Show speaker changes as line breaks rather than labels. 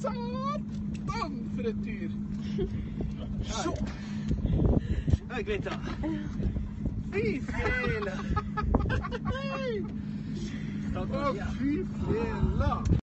Satan for et dyr.
Så. Hei, Greta.
Fy fela. Å, fy fela.